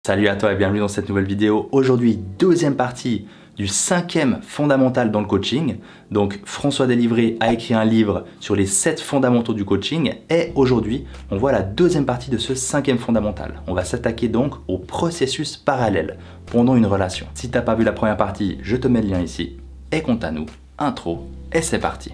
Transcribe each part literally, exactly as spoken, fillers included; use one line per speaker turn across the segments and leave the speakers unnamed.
Salut à toi et bienvenue dans cette nouvelle vidéo. Aujourd'hui, deuxième partie du cinquième fondamental dans le coaching. Donc François Deslivré a écrit un livre sur les sept fondamentaux du coaching et aujourd'hui, on voit la deuxième partie de ce cinquième fondamental. On va s'attaquer donc au processus parallèle pendant une relation. Si t'as pas vu la première partie, je te mets le lien ici. Et quant à nous, intro et c'est parti.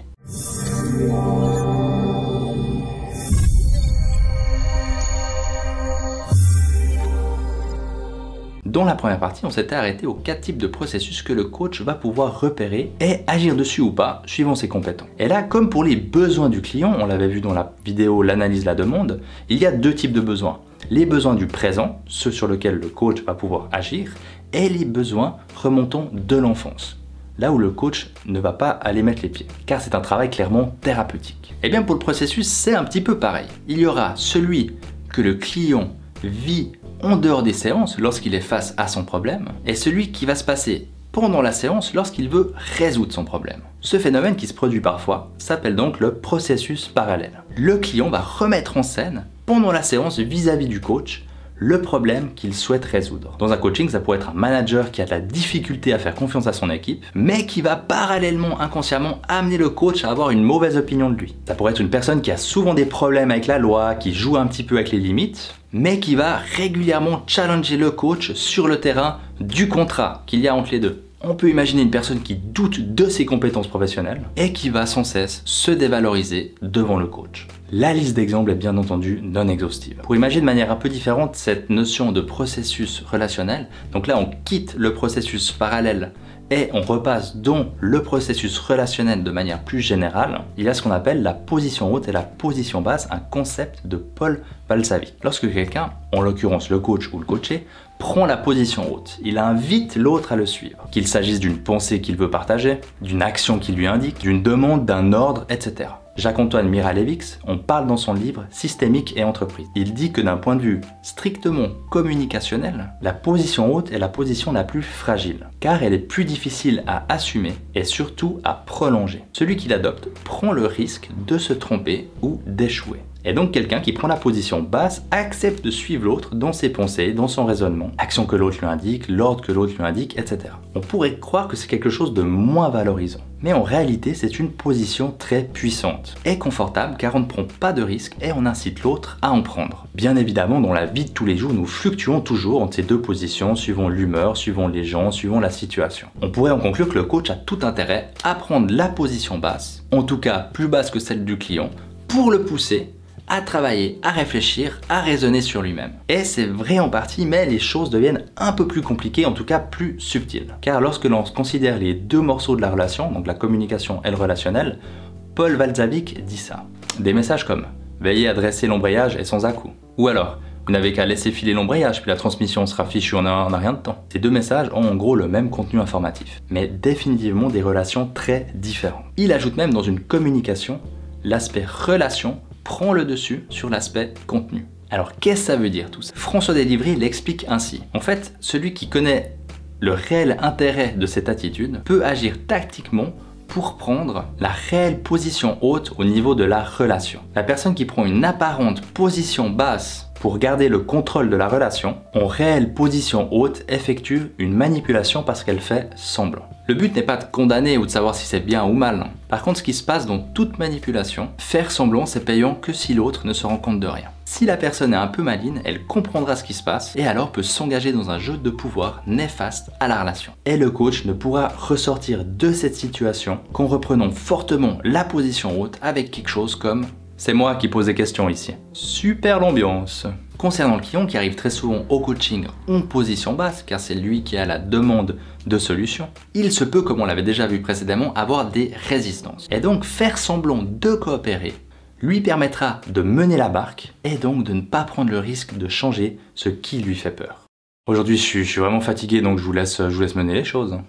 Dans la première partie, on s'était arrêté aux quatre types de processus que le coach va pouvoir repérer et agir dessus ou pas, suivant ses compétences. Et là, comme pour les besoins du client, on l'avait vu dans la vidéo l'analyse de la demande, il y a deux types de besoins. Les besoins du présent, ceux sur lesquels le coach va pouvoir agir, et les besoins remontant de l'enfance, là où le coach ne va pas aller mettre les pieds, car c'est un travail clairement thérapeutique. Et bien pour le processus, c'est un petit peu pareil. Il y aura celui que le client vit en dehors des séances lorsqu'il est face à son problème et celui qui va se passer pendant la séance lorsqu'il veut résoudre son problème. Ce phénomène qui se produit parfois s'appelle donc le processus parallèle. Le client va remettre en scène pendant la séance vis-à-vis du coach le problème qu'il souhaite résoudre. Dans un coaching, ça pourrait être un manager qui a de la difficulté à faire confiance à son équipe, mais qui va parallèlement, inconsciemment, amener le coach à avoir une mauvaise opinion de lui. Ça pourrait être une personne qui a souvent des problèmes avec la loi, qui joue un petit peu avec les limites, mais qui va régulièrement challenger le coach sur le terrain du contrat qu'il y a entre les deux. On peut imaginer une personne qui doute de ses compétences professionnelles et qui va sans cesse se dévaloriser devant le coach. La liste d'exemples est bien entendu non exhaustive. Pour imaginer de manière un peu différente cette notion de processus relationnel, donc là on quitte le processus parallèle et on repasse dans le processus relationnel de manière plus générale, il y a ce qu'on appelle la position haute et la position basse, un concept de Paul Valsavic. Lorsque quelqu'un, en l'occurrence le coach ou le coaché, prend la position haute, il invite l'autre à le suivre. Qu'il s'agisse d'une pensée qu'il veut partager, d'une action qu'il lui indique, d'une demande, d'un ordre, et cetera. Jacques-Antoine Miralevix, on parle dans son livre Systémique et entreprise. Il dit que d'un point de vue strictement communicationnel, la position haute est la position la plus fragile, car elle est plus difficile à assumer et surtout à prolonger. Celui qui l'adopte prend le risque de se tromper ou d'échouer. Et donc quelqu'un qui prend la position basse accepte de suivre l'autre dans ses pensées, dans son raisonnement, l'action que l'autre lui indique, l'ordre que l'autre lui indique, et cetera. On pourrait croire que c'est quelque chose de moins valorisant. Mais en réalité, c'est une position très puissante et confortable car on ne prend pas de risque et on incite l'autre à en prendre. Bien évidemment, dans la vie de tous les jours, nous fluctuons toujours entre ces deux positions, suivant l'humeur, suivant les gens, suivant la situation. On pourrait en conclure que le coach a tout intérêt à prendre la position basse, en tout cas plus basse que celle du client, pour le pousser à travailler, à réfléchir, à raisonner sur lui-même. Et c'est vrai en partie, mais les choses deviennent un peu plus compliquées, en tout cas plus subtiles. Car lorsque l'on considère les deux morceaux de la relation, donc la communication et le relationnel, Paul Valsavic dit ça. Des messages comme « Veillez à dresser l'embrayage et sans à-coups » ou alors « Vous n'avez qu'à laisser filer l'embrayage, puis la transmission sera fichue en un, en un rien de temps ». Ces deux messages ont en gros le même contenu informatif, mais définitivement des relations très différentes. Il ajoute même dans une communication l'aspect relation prend le dessus sur l'aspect contenu. Alors qu'est-ce que ça veut dire tout ça? François Deslivré l'explique ainsi. En fait, celui qui connaît le réel intérêt de cette attitude peut agir tactiquement pour prendre la réelle position haute au niveau de la relation. La personne qui prend une apparente position basse pour garder le contrôle de la relation, en réelle position haute, effectue une manipulation parce qu'elle fait semblant. Le but n'est pas de condamner ou de savoir si c'est bien ou mal. Par contre, ce qui se passe dans toute manipulation, faire semblant, c'est payant que si l'autre ne se rend compte de rien. Si la personne est un peu maligne, elle comprendra ce qui se passe et alors peut s'engager dans un jeu de pouvoir néfaste à la relation. Et le coach ne pourra ressortir de cette situation qu'en reprenant fortement la position haute avec quelque chose comme « c'est moi qui pose des questions ici ». Super l'ambiance. Concernant le client qui arrive très souvent au coaching en position basse, car c'est lui qui a la demande de solution, il se peut, comme on l'avait déjà vu précédemment, avoir des résistances. Et donc faire semblant de coopérer lui permettra de mener la barque et donc de ne pas prendre le risque de changer ce qui lui fait peur. Aujourd'hui je suis, je suis vraiment fatigué donc je vous laisse, je vous laisse mener les choses.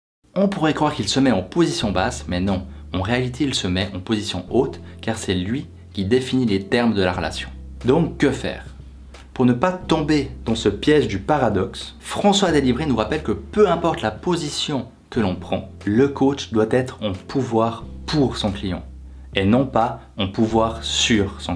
On pourrait croire qu'il se met en position basse, mais non. En réalité il se met en position haute car c'est lui qui définit les termes de la relation. Donc que faire? Pour ne pas tomber dans ce piège du paradoxe, François Deslivré nous rappelle que peu importe la position que l'on prend, le coach doit être en pouvoir pour son client et non pas en pouvoir sur son client.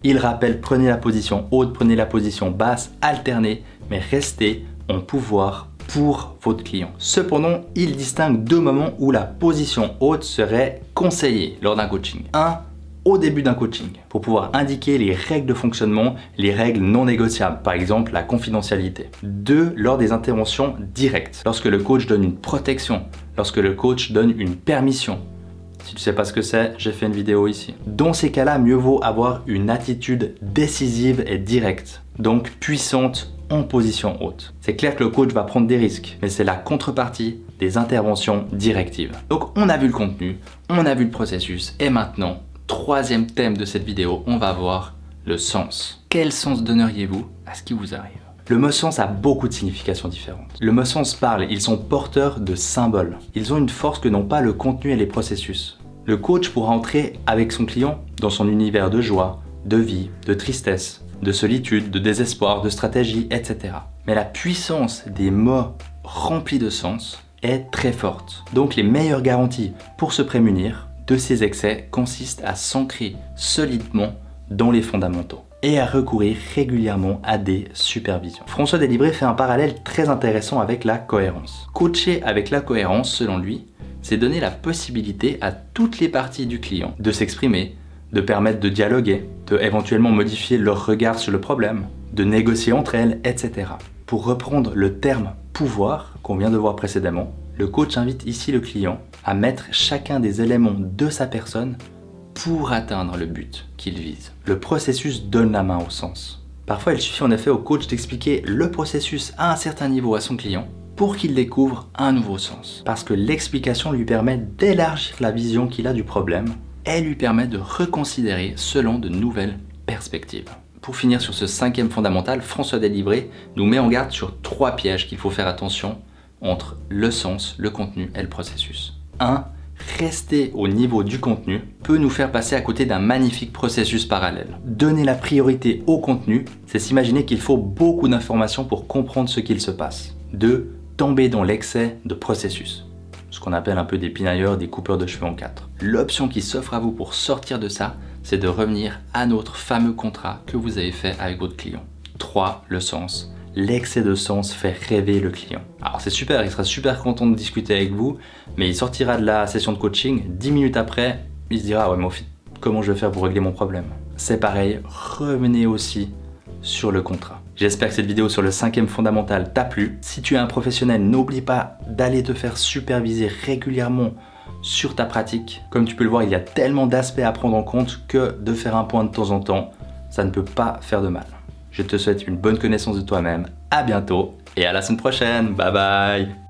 Il rappelle, prenez la position haute, prenez la position basse, alternez, mais restez en pouvoir pour votre client. Cependant, il distingue deux moments où la position haute serait conseillée lors d'un coaching. un Au début d'un coaching, pour pouvoir indiquer les règles de fonctionnement, les règles non négociables, par exemple la confidentialité. deux Lors des interventions directes, lorsque le coach donne une protection, lorsque le coach donne une permission. Si tu ne sais pas ce que c'est, j'ai fait une vidéo ici. Dans ces cas-là, mieux vaut avoir une attitude décisive et directe, donc puissante en position haute. C'est clair que le coach va prendre des risques, mais c'est la contrepartie des interventions directives. Donc on a vu le contenu, on a vu le processus, et maintenant, troisième thème de cette vidéo, on va voir le sens. Quel sens donneriez-vous à ce qui vous arrive? Le mot sens a beaucoup de significations différentes. Le mot sens parle, ils sont porteurs de symboles. Ils ont une force que n'ont pas le contenu et les processus. Le coach pourra entrer avec son client dans son univers de joie, de vie, de tristesse, de solitude, de désespoir, de stratégie, et cetera. Mais la puissance des mots remplis de sens est très forte. Donc les meilleures garanties pour se prémunir de ces excès consistent à s'ancrer solidement dans les fondamentaux et à recourir régulièrement à des supervisions. François Deslibré fait un parallèle très intéressant avec la cohérence. Coacher avec la cohérence, selon lui, c'est donner la possibilité à toutes les parties du client de s'exprimer, de permettre de dialoguer, de éventuellement modifier leur regard sur le problème, de négocier entre elles, et cetera. Pour reprendre le terme pouvoir qu'on vient de voir précédemment, le coach invite ici le client à mettre chacun des éléments de sa personne pour atteindre le but qu'il vise. Le processus donne la main au sens. Parfois, il suffit en effet au coach d'expliquer le processus à un certain niveau à son client pour qu'il découvre un nouveau sens. Parce que l'explication lui permet d'élargir la vision qu'il a du problème et lui permet de reconsidérer selon de nouvelles perspectives. Pour finir sur ce cinquième fondamental, François Deslibré nous met en garde sur trois pièges qu'il faut faire attention entre le sens, le contenu et le processus. un Rester au niveau du contenu peut nous faire passer à côté d'un magnifique processus parallèle. Donner la priorité au contenu, c'est s'imaginer qu'il faut beaucoup d'informations pour comprendre ce qu'il se passe. deux Tomber dans l'excès de processus, ce qu'on appelle un peu des pinailleurs, des coupeurs de cheveux en quatre. L'option qui s'offre à vous pour sortir de ça, c'est de revenir à notre fameux contrat que vous avez fait avec votre client. trois Le sens. L'excès de sens fait rêver le client. Alors c'est super, il sera super content de discuter avec vous, mais il sortira de la session de coaching, dix minutes après, il se dira « ouais mais au fait, comment je vais faire pour régler mon problème ?» C'est pareil, revenez aussi sur le contrat. J'espère que cette vidéo sur le cinquième fondamental t'a plu. Si tu es un professionnel, n'oublie pas d'aller te faire superviser régulièrement sur ta pratique. Comme tu peux le voir, il y a tellement d'aspects à prendre en compte que de faire un point de temps en temps, ça ne peut pas faire de mal. Je te souhaite une bonne connaissance de toi-même, à bientôt et à la semaine prochaine, bye bye.